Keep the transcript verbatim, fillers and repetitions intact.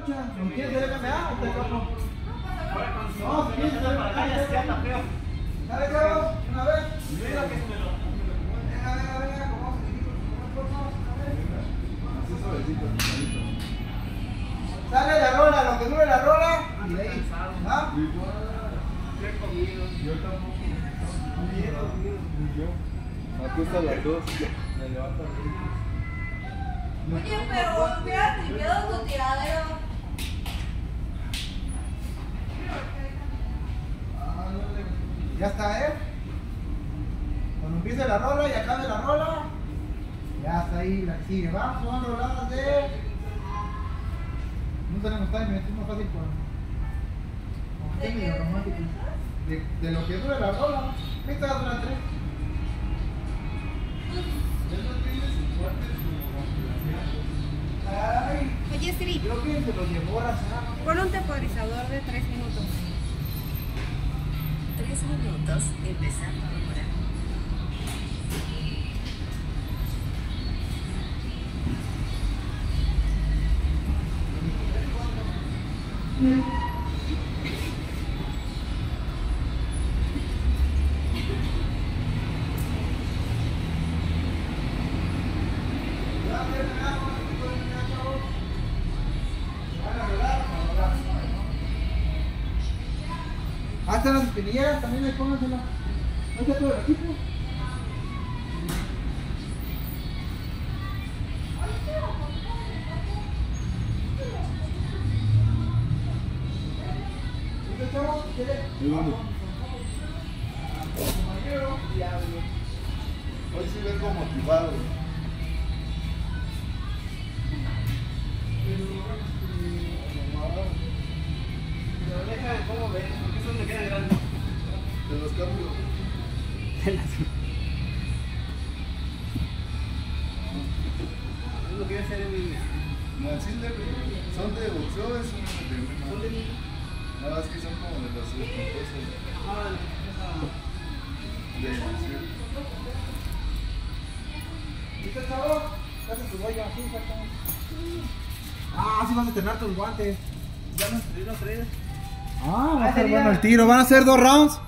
escucha. ¿No quieres hacer M M A? No, si quieres hacer M M A, dale, Carlos, una vez. Venga, venga, venga, como sale la rola, lo que dure la rola. Y de ahí. ¿Ah? Yo tampoco. Me acuesta las dos. Me levanto. Oye, pero fíjate, quedó tu tiradero. Ya está, ¿eh? Cuando empiece la rola y acabe la rola, ya está ahí la que sigue. Vamos, son roladas de. No tenemos time, es más fácil con. Con ¿De medio qué? romántico. De, de lo que dure la rola. Esta dura tres. Ay, Oye, Siri, creo que se lo llevó a razonar. pon un temporizador de tres minutos. Tres minutos, empezando ahora. Hasta las espinilleras también le póngansela. ¿No está todo el equipo? ¿Este chavo quiere? ¿Y dónde? Hoy sí vengo motivado. Pero déjame cómo ves, porque eso me queda grande. Te los cambio. Lo quiero hacer en mi. No, sí, de, son de boxeo, es un de M M A. Nada más que son como de las esponjosas. Ah, De boxeo. ¿Viste, chavo? Dale tu rollo así, exactamente. Ah, sí vas a estrenar tus guantes. Ya no, no traes. Ah, va a ser bueno el tiro. ¿Van a ser dos rounds?